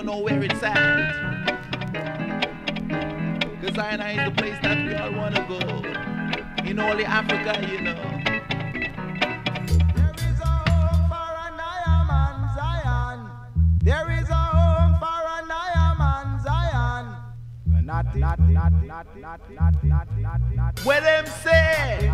don't know where it's at. Cause I is the place that we all wanna go. In all Africa, you know. There is a home for an Iron Man Zion. There is a home for an Iron Man Zion. Where them say?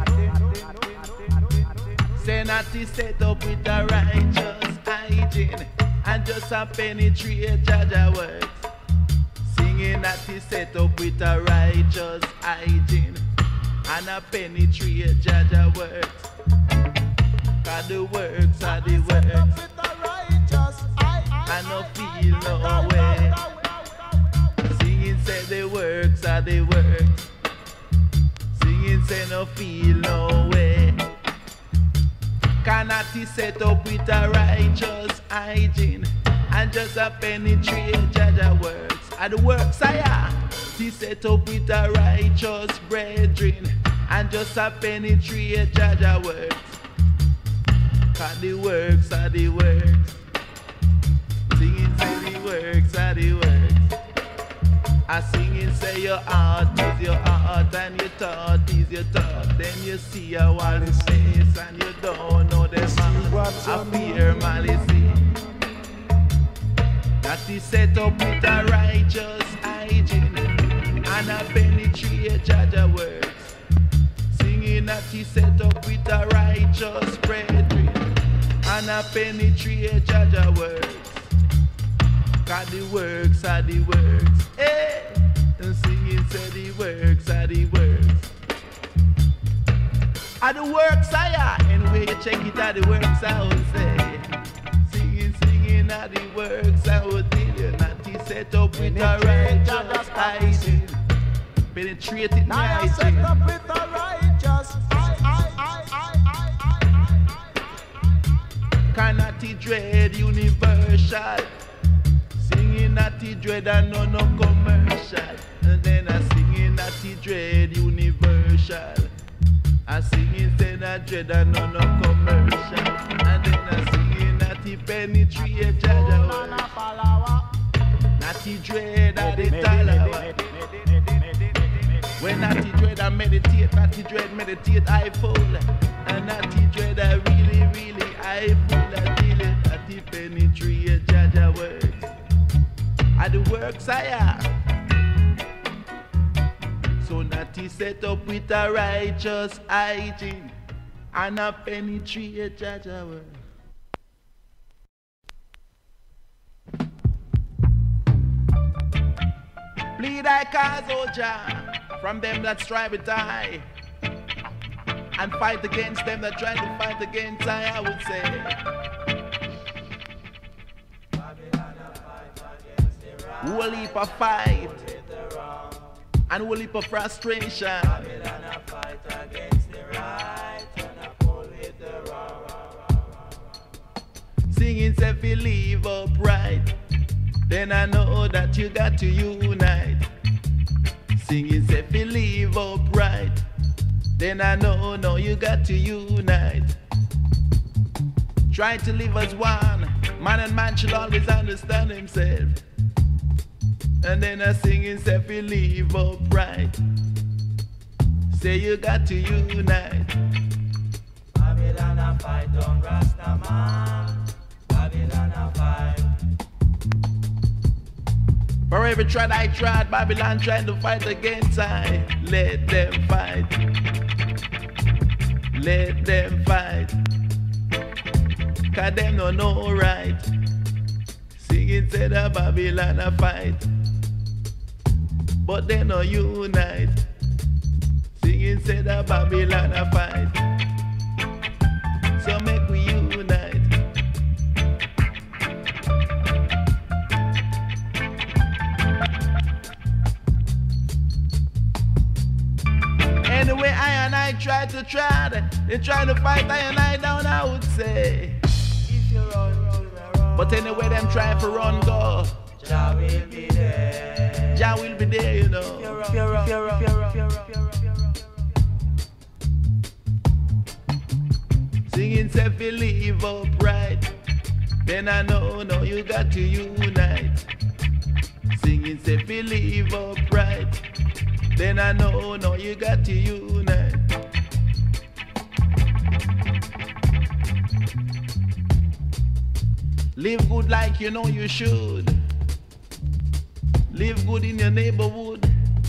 Say not to set up with a righteous hygiene and just a penetrate Jaja works. Singing that to set up with a righteous hygiene and a penetrate Jaja works. Cause the works are the works. I no feel no way. Singing say the works are the works. Singing say no feel no way. Cannot he set up with a righteous hygiene and just a penetrate Jaja works. And the works I have, he set up with a righteous brethren and just a penetrate Jaja works. Cause the works are the works. Singing say the works are the works. I singing say your heart is your heart and your thought is your thought. Then you see a wall face and you don't know the man. I fear malice. That is set up with a righteous hygiene and a penetrate Jaja works. Singing that he set up with a righteous brethren and a penetrate Jaja works. Cause the works are the works. Hey! And singing say the works are the works. Are the works I are. Anyway you check it out, the works I will say. Singing are the works I will tell you. Not he set up with a righteous hygiene. Penetrate it now I set up with a righteous cannot he dread universal. Singing that he dread and no commercial. And then I singing that he dread universal. I singing say that dread and no commercial. And then I singing that he penetrate Jaja works. That he dread and the talawa. When that he dread I meditate, that he dread meditate I fall. And that he dread I really I full I deal it. That he penetrate Jaja works. And the works I have. So that he set up with a righteous hygiene and a penetrate Jaja works. Plead thy cause, O Jah, from them that strive to die, and fight against them that try to fight against I would say. Whole heap of fight and whole heap of frustration. Babylon a fight against the right and a pull with the wrong. Singing say if you leave upright, then I know that you got to unite. Singing say if you leave upright, then I know you got to unite. Try to live as one. Man and man should always understand himself. And then I singing say if you leave upright, say you got to unite. Babylon a fight on Rasta man. Babylon a fight. For every tried I tried, Babylon trying to fight against I. Let them fight. Let them fight. Cause them don't know right. Singing say that Babylon a fight, but they no unite. Singing say that Babylon a fight, so make we unite. Anyway, I and I try to they try to fight I and I down, I would say. If you run to the wrong, But anyway, them try to run go. Jah will be there. Jah will be there, you know. Singing say if you leave upright, then I know you got to unite. Singing say fi live upright. Then I know, no, you got to unite. Live good like you know you should. Live good in your neighborhood.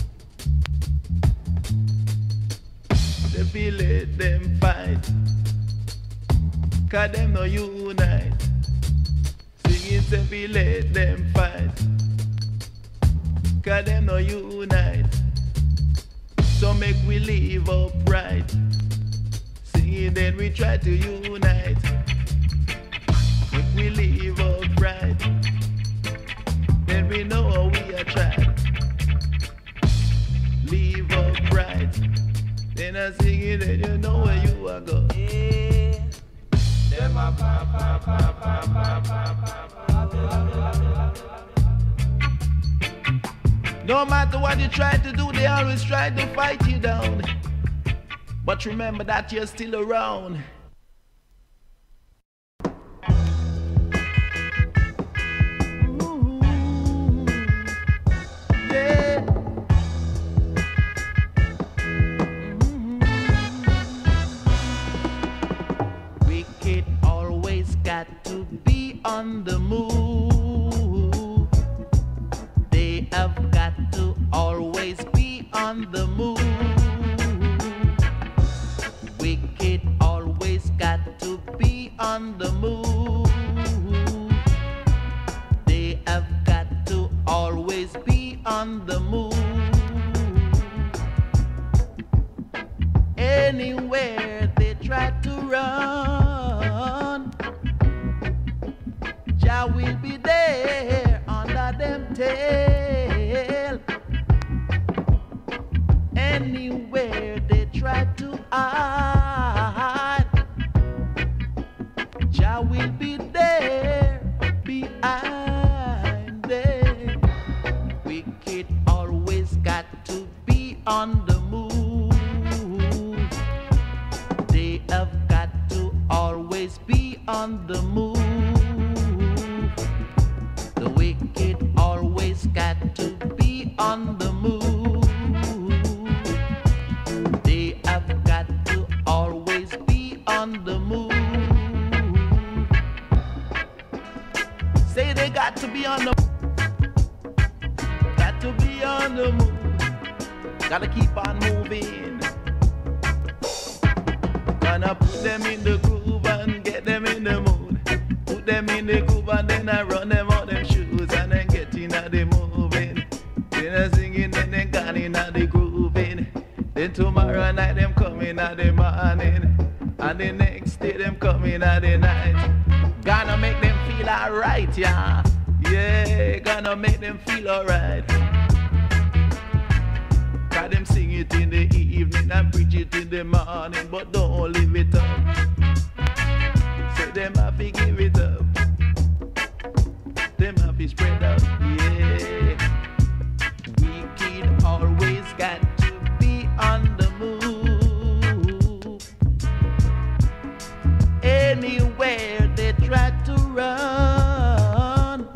They feel let them fight, 'cause them no unite. Singing say fi let them fight, 'cause them no unite. So make we live upright. Singing then we try to unite. Make we live upright. Then we know how we are trying. Live upright. Then I sing it, then you know where you are going. Yeah. Them a pa pa pa pa pa pa pa. No matter what you try to do, they always try to fight you down. But remember that you're still around. On the move, they have got to always be on the move. Wicked always got to be on the move. They have got to always be on the move. Anywhere they try to run, Jah will be there under them tail. Anywhere they try to hide, Jah will be there behind them. Wicked always got to be on the move. They have got to always be on the move. The wicked always got to be on the move. They have got to always be on the move. Say they got to be on the move. Got to be on the move. Gotta keep on moving. Gonna put them in the groove and get them in the mood. Put them in the groove and then I run them out them shoes and then get in the moving. Then I singing, then they gone in the grooving. Then tomorrow night them coming at the morning, and the next day them coming at the night. Gonna make them feel alright, yeah. Yeah, gonna make them feel alright. Cause them sing it in the evening and preach it in the morning, but don't live it up. Say them have to give it up. Them have to spread out, yeah. Wicked always got to be on the move. Anywhere they try to run,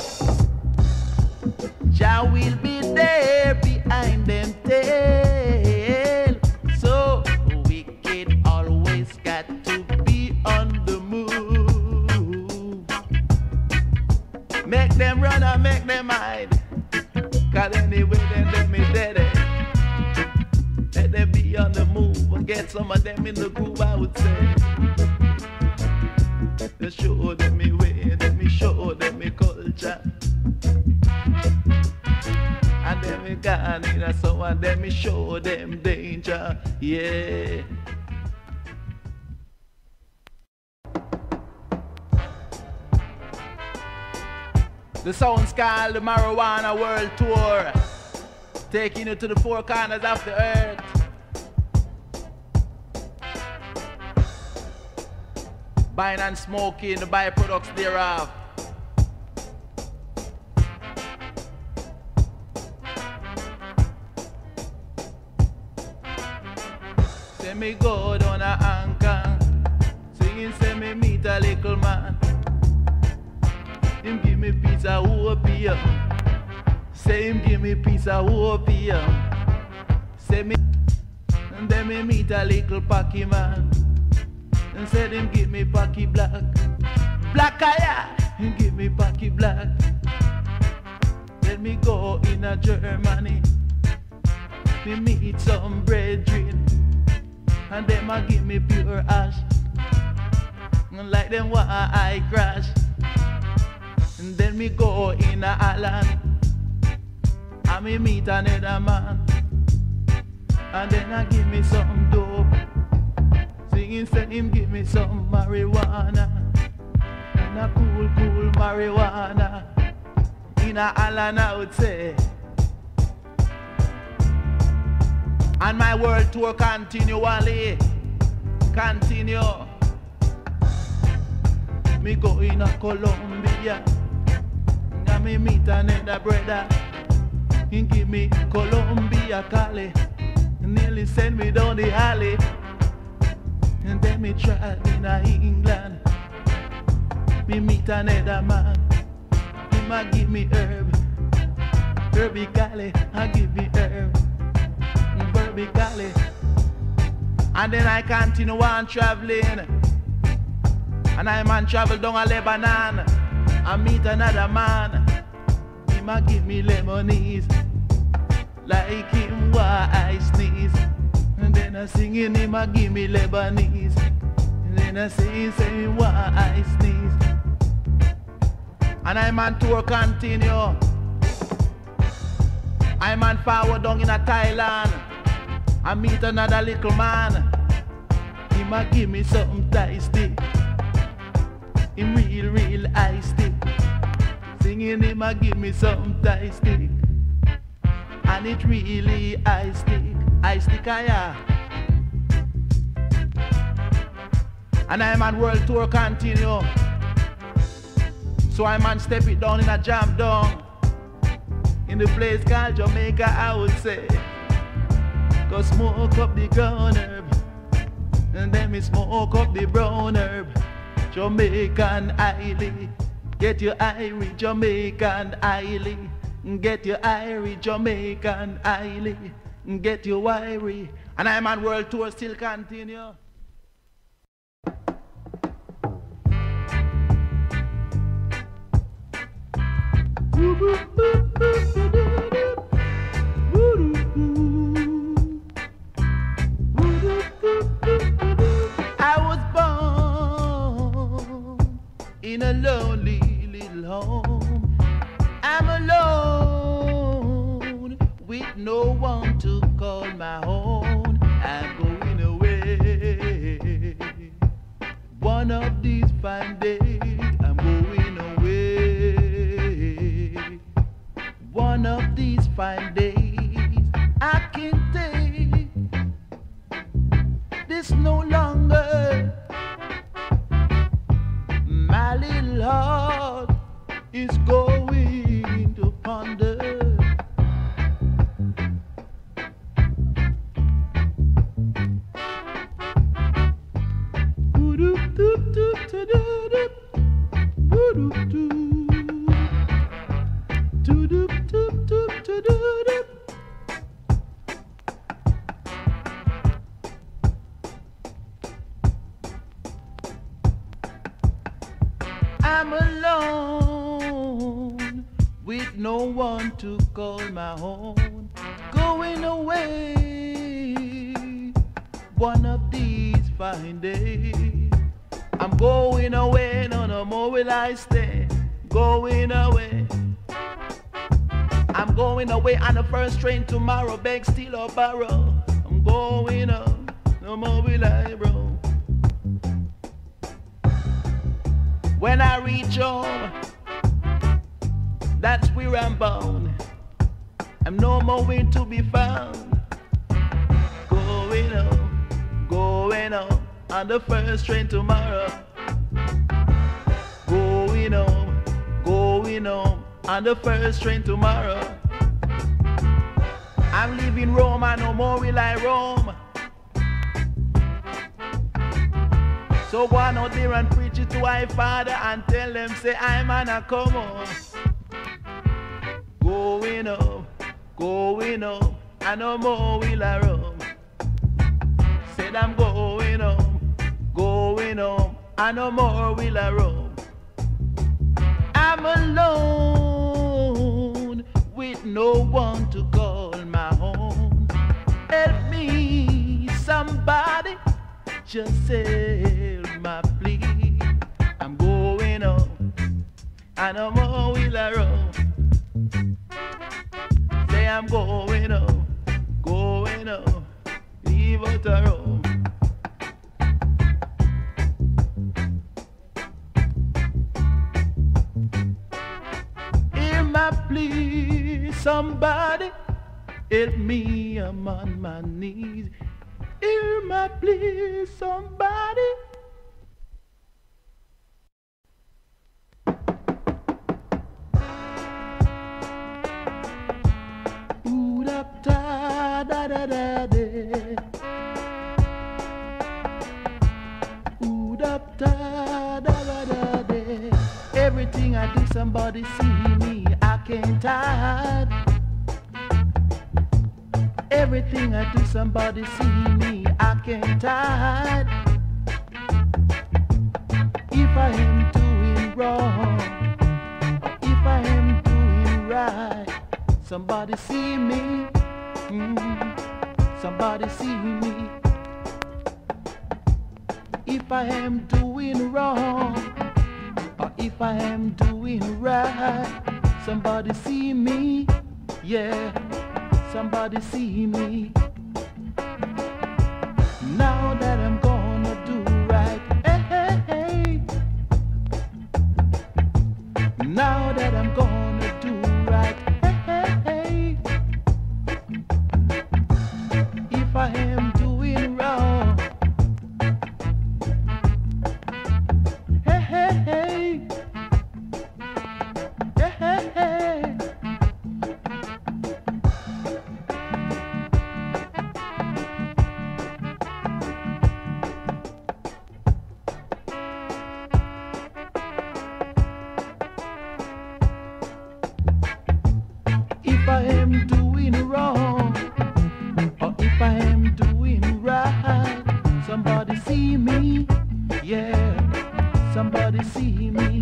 Jah will be there behind them tail. So wicked always got to be on the move. Make them run and make them hide, 'cause anyway then them is dead. Let them be on the move and get some of them in the groove, I would say. Let show them me way, let me show them me culture. And then we gone in a so and then me show them danger, yeah. The sound's called the Marijuana World Tour, taking you to the four corners of the earth. Buying and smoking the byproducts thereof. Say me go down a anchor, singing say me meet a little man. Him give me piece of opium, Say him give me piece of opium. Say me, and then me meet a little Packy man. And said him give me Packy black. Black eye, him give me Packy black. Let me go in a Germany. Me meet some brethren. And them a give me pure ash. And like them why I crash. And then me go in a Holland. And me meet another man. And then I give me some dope. Singing say him give me some marijuana. And a cool, cool marijuana. In a Holland I would say. And my world tour continually. Continue. Me go in a Colombia. And me meet another brother. He give me Colombia Cali. Nearly send me down the alley. And then me try in England. Me meet another man. He might give me herb. Herby Cali, I give me herb. Herby Cali. And then I continue on traveling. And I man travel down a Lebanon. I meet another man. He might give me lemonade. Like him why I sneeze. And then I sing in him I give me Lebanese. And then I say why I sneeze. And I man tour continue. I man forward down in a Thailand. I meet another little man. He might give me something tasty. Him real ice stick. Singing him I give me something tasty. And it really ice stick yeah. And I'm on world tour continue. So I'm on step it down in a jam down. In the place called Jamaica I would say. Go smoke up the ground herb. And then me smoke up the brown herb. Jamaican Island. Get your Irish Jamaican Island. Get your Irish Jamaican Island. Get your wiry. And I'm on world tour still continue. I was born in a lonely little home. I'm alone with no one to call my own. I'm going away. One of these fine days, I'm going away. One of these fine days, I can't take this no longer. My little heart is going to ponder. I'm alone with no one to call my own. Going away one of these fine days. I'm going away, no more will I stay. Going away. I'm going away on the first train tomorrow. Beg, steal or borrow. I'm going up, no more will I roam. When I reach home, that's where I'm bound. I'm no more where to be found. Going home on the first train tomorrow. Going home on the first train tomorrow. I'm leaving Rome and no more will I roam. So go on out there and preach it to my father and tell them say I'm an a come on. Going going home, and no more will I roam. Said I'm going home, and no more will I roam. I'm alone with no one to call my own. Help me, somebody, just help my plea. I'm going home, and no more will I roam. Say I'm going home, leave out a room. Hear my plea, somebody, help me, I'm on my knees. Hear my plea, somebody. Da da da da da. Ooh da da da da da. Everything I do, somebody see me. I can't hide. Everything I do, somebody see me. I can't hide. If I am doing wrong, or if I am doing right, somebody see me. Somebody see me. If I am doing wrong, or if I am doing right, somebody see me. Yeah, somebody see me. Now that I'm gonna do right, hey, hey, hey. Now that I'm gonna do right, hey, hey, hey. If I am doing wrong, hey, hey, hey. Hey, hey, hey. If I am doing wrong, or if I am doing right, somebody see me. Yeah, somebody see me.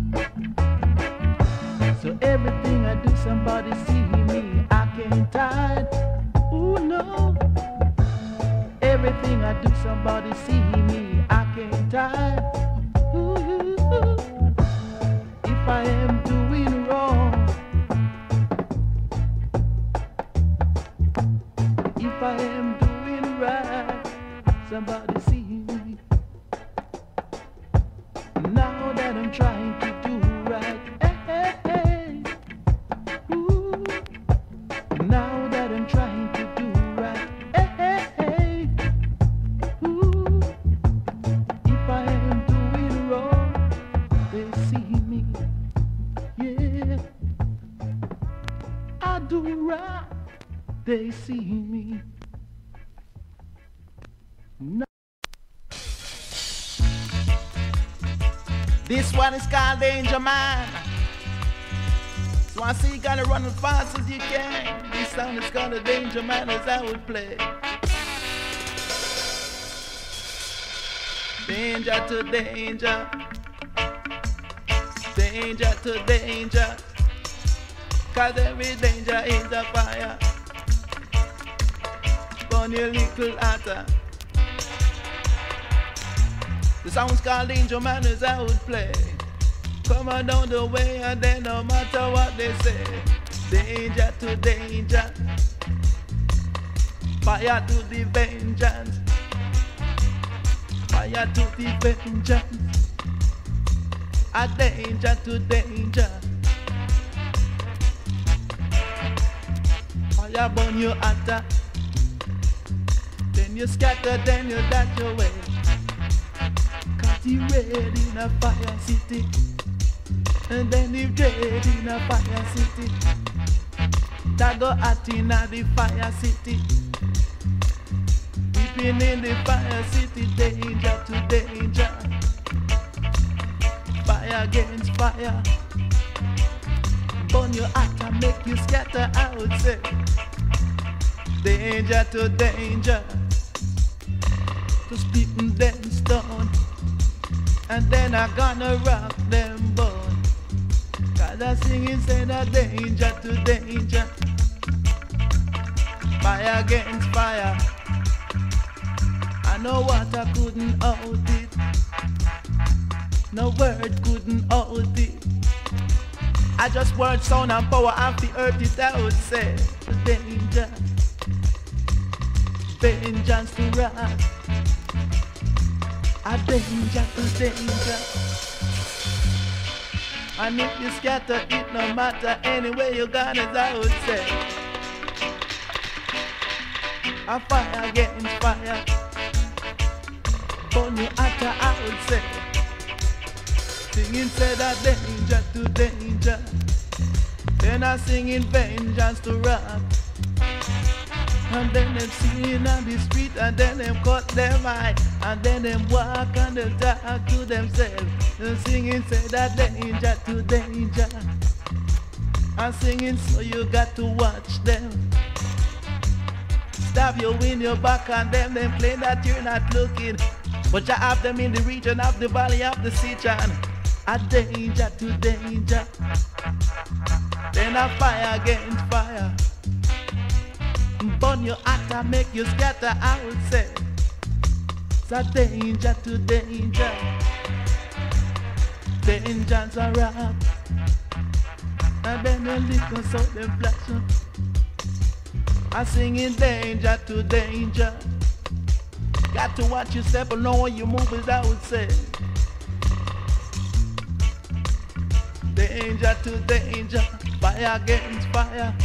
So everything I do, somebody see me. I can't hide. Ooh no. Everything I do, somebody see me. I can't hide. Ooh. If I am doing wrong, if I am doing right, somebody see me. Now that I'm trying to do right, hey, hey, hey. Ooh. Now that I'm trying to do right, hey, hey, hey. Ooh. If I am doing wrong, they see me. Yeah, I do right, they see me. No. This one is called Danger Man. So I see you gotta run as fast as you can. This song is called the Danger Man, as I would play. Danger to danger, danger to danger, 'cause every danger is a fire. Burn your little hotter. The song's called Danger Man, as I would play. Come on down the way, and then no matter what they say, danger to danger, fire to the vengeance, fire to the vengeance, a danger to danger. Fire burn your hotter, then you scatter, then you dash away. He red in a fire city, and then he red in a fire city. That go out in the fire city, weeping in the fire city. Danger to danger, fire against fire, burn you hot and make you scatter out. Say, danger to danger, to splitting them stone, and then I gonna rock them bone. Cause I singing say that danger to danger, fire against fire. I know what I couldn't hold it, no word couldn't hold it. I just word sound and power and the earth it out. Say danger, vengeance to wrath, a danger to danger. And if you scatter it, no matter anyway you gone it out. Say a fire against fire, burn you hotter out. Say singing say that danger to danger, then I singing vengeance to wrath. And then them singing on the street, and then them cut them eye, and then them walk on the dark to themselves. And singing say that danger to danger, and singing so you got to watch them. Stab you in your back, and them claim that you're not looking, but you have them in the region of the valley of the Sichuan. A danger to danger, then a fire against fire, burn you hot and make you scatter out. Say it's a danger to danger, danger's a rap, and then the liquor so them flashing. I singing danger to danger, got to watch your step along when you move it out. Say danger to danger, fire against fire,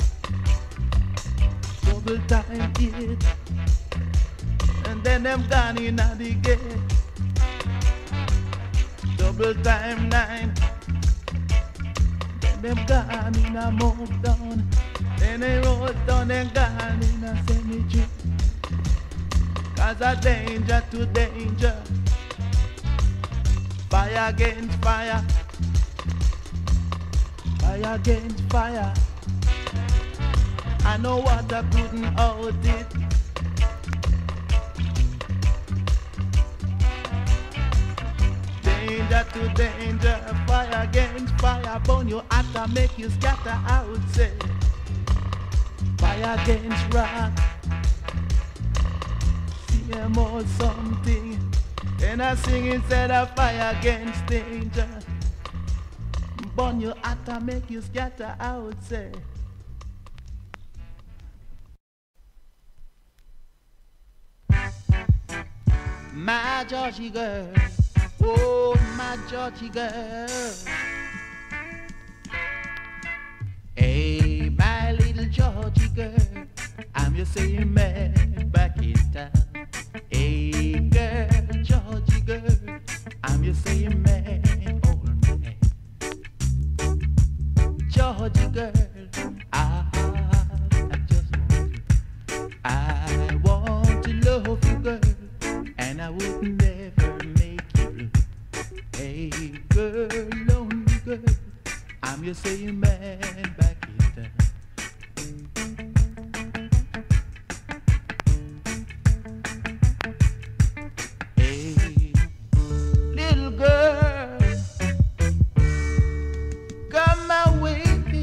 double time hit, and then them gone in at the gate. Double time 9, then them gone in a move down, then they roll down and gone in a cemetery. Cause a danger to danger, fire against fire, fire against fire. I know what I couldn't hold it. Danger to danger, fire against fire, burn you hot and make you scatter out. Say fire against rock, CMO something, and I sing instead of fire against danger. Burn you hot and make you scatter out. Say my Georgie girl, oh my Georgie girl, hey my little Georgie girl, I'm your same man back in town. Hey girl, Georgie girl, I'm your same man, old man. Georgie girl, I want to love you girl, and I would never make you blue. Hey girl, lonely girl, I'm your same man back in town. Hey little girl, come my way,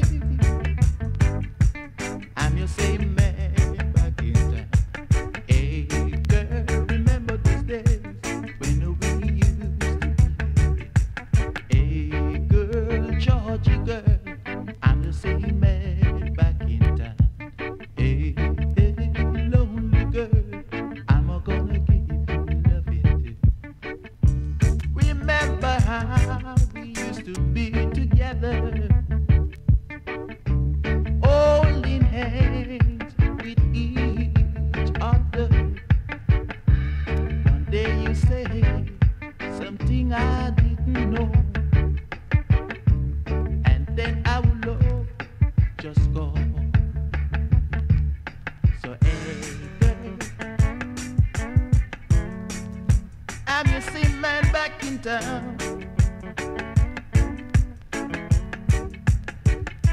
I'm your same man back in town. Hey girl, remember those days when we used to be. Hey girl, Georgie girl, I'm the same man back in town. Hey, hey, lonely girl, I'm gonna give you loving too. Remember how we used to be together, holding hands with each other. One day you say something I didn't know, and then our love just go. So hey girl, I'm your same man back in town.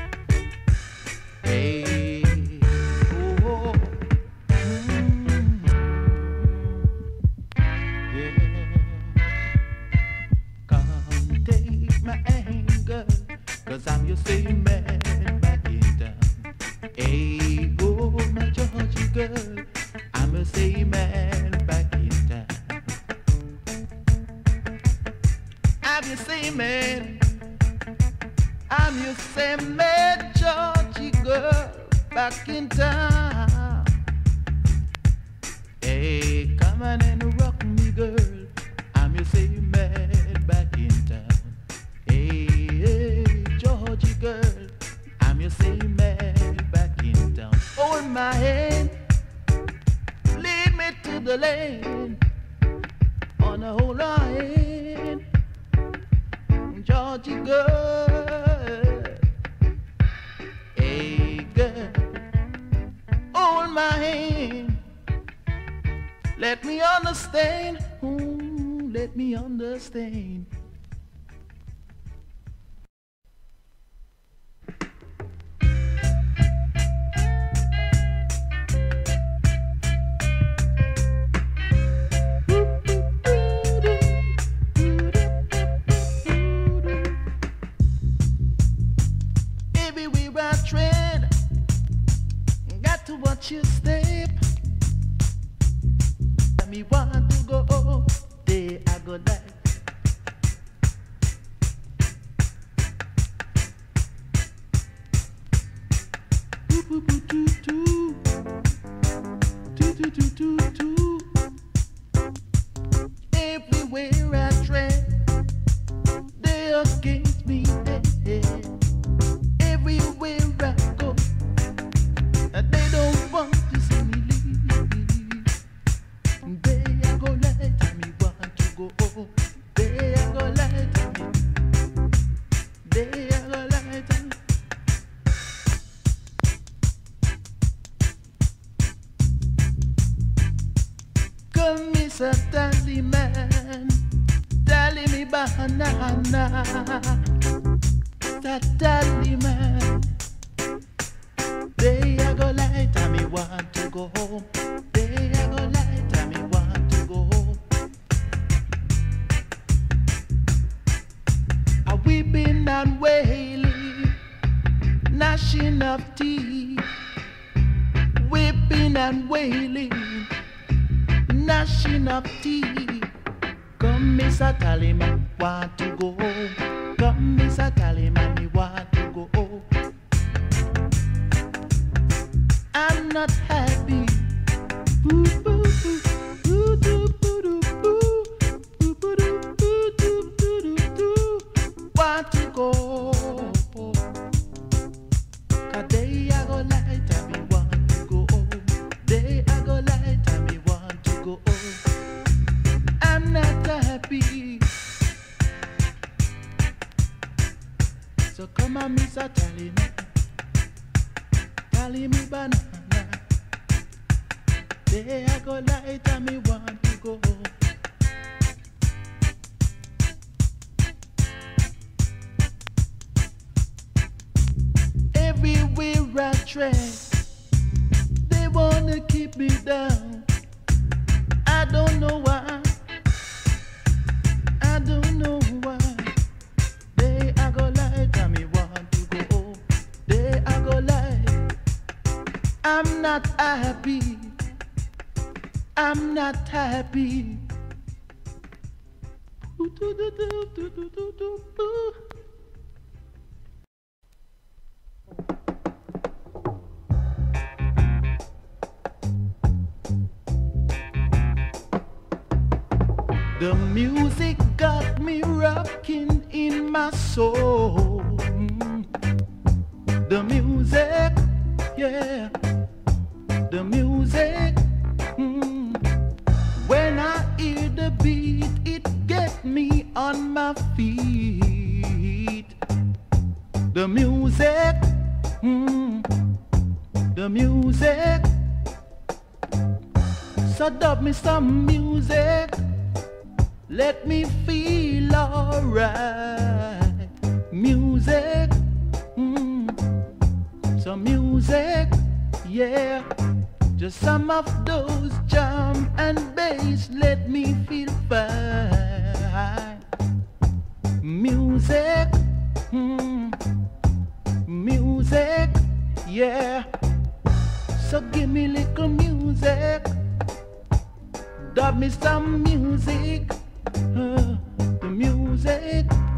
your same man. I'm your same man, Georgie girl, back in town. Hey, come on and rock me, girl. I'm your same man, back in town. Hey, Georgie girl, I'm your same man, back in town. Hold my hand, lead me to the lane. On a whole line, Georgie girl, hey girl, hold my hand, let me understand, ooh, let me understand. Watch your step. Let me want to go there. I go like. Everywhere I tread, they against me. Everywhere I go, they don't want to see me leave. They are gonna let me want to go. They are gonna let me. They are gonna let me. Come, Mr. Tallyman, tally me banana. That Tallyman. They are gonna light and me want to go home. They are gonna light and me want to go home. A weeping and wailing, gnashing of teeth. Weeping and wailing, gnashing of teeth. Come, Mr. Tallyman, want to go home. Come, Mr. Tallyman, me want to go home. I'm not happy. Boo, boo, boo, boo, boo, boo, boo, boo, boo, boo, boo, boo, boo. Want to go? 'Cause they are gonna light and me want to go. They are gonna light and me want to go. I'm not happy. So come on, Mr. Tallyman. Tally me banana. They are gonna light and me want to go. Everywhere I tread, they wanna keep me down. I don't know why. I don't know why. They are gonna light and me want to go. They are gonna light. I'm not happy. I'm not happy. The music got me rocking in my soul. The music, yeah. The music, when I hear the beat, it gets me on my feet. The music, the music. So dub me some music, let me feel alright. Music, some music, yeah. Just some of those jam and bass let me feel fine. Music, music, yeah. So give me little music, dub me some music, the music.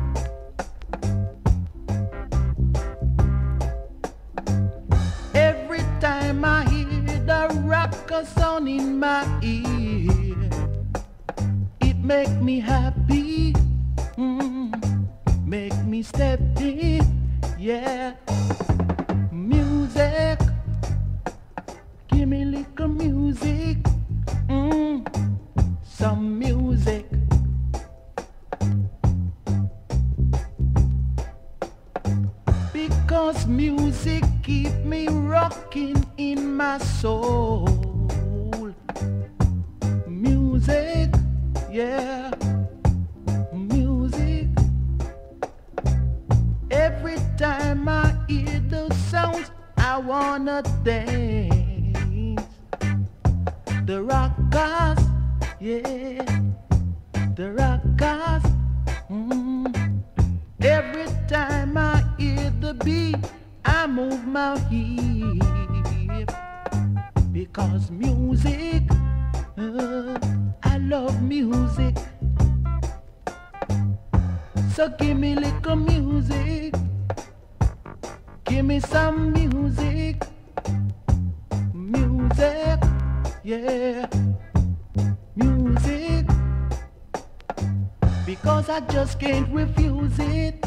a sound in my ear. It make me happy, make me step in, yeah. Music, give me little music, some music. Because music keep me rocking in my soul. Music, yeah, music. Every time I hear those sounds, I wanna dance. The rockers, yeah, the rockers. Every time I hear the beat, I move my hip. Because music, I love music. So give me little music, give me some music. Music, yeah, music. Because I just can't refuse it,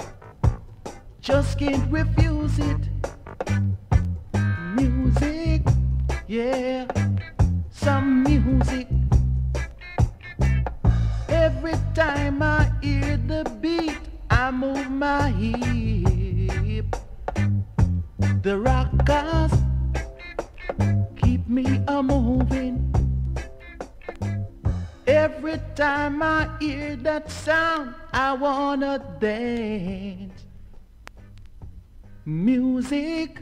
just can't refuse it. Music, yeah, some music. Every time I hear the beat, I move my hip. The rockers keep me a-moving. Every time I hear that sound, I wanna dance. Music,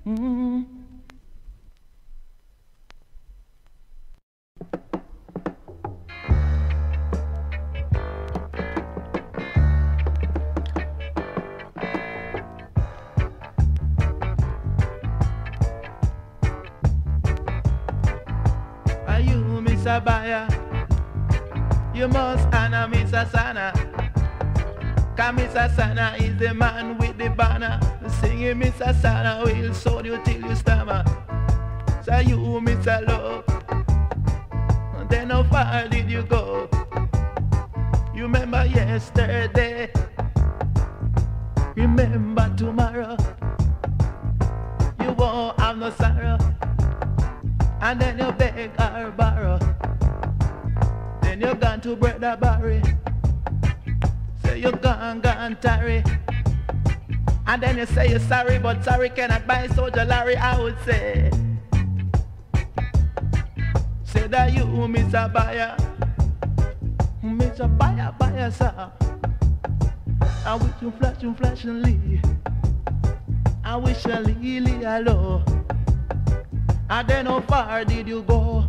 Are you Miss Abaya? You must honor Miss Asana. Cause Miss Asana is the man with the banner. Singing Miss Asana will sold you till you stammer. So you Miss Love, then how far did you go? You remember yesterday, remember tomorrow. You won't have no sorrow, and then you beg or borrow. Then you gone to Brother Barry, say you gone tarry. And then you say you're sorry, but sorry cannot buy Soldier Larry. I would say that you Miss a buyer, Miss a buyer, sir. I wish you flash and leave. I wish you leave alone. And then how far did you go?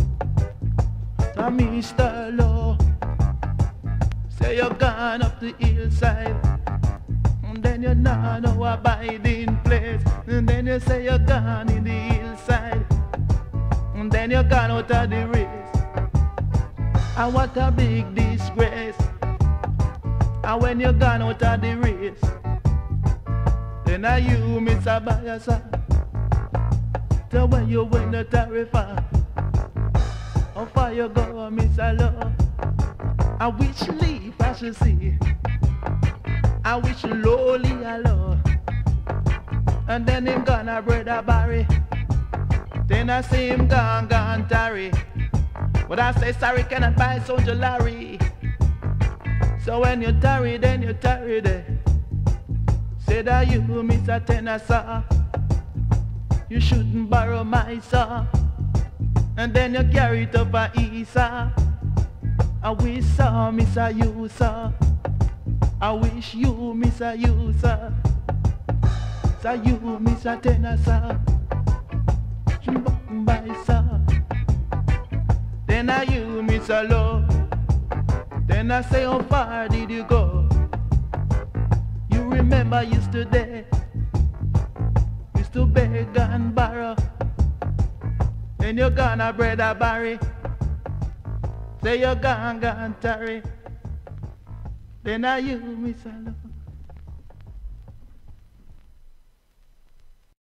Mr. Low, say you're gone up the hillside, and then you're not no abiding place. And then you say you're gone in the hillside, and then you're gone out of the race. And what a big disgrace. And when you're gone out of the race, then are you Miss Abayasa? So when you win the tariff, how far you go, Miss Love? I wish leave I should see. I wish lowly alone. And then him gonna Brother Barry. Then I see him gone tarry. But I say sorry cannot buy Soldier Larry. So when you tarry, then you tarry there. Say that you Miss a tenor saw. You shouldn't borrow my saw. And then you carry it up a Isa. I wish saw Miss a you saw. I wish you Miss a you saw. So you Miss a tenor saw. By saw. Then I you Miss a love. Then I say how far did you go? You remember yesterday, used to beg and borrow. Then you gonna Brother Barry, say you gone tarry. Then I you Miss a love.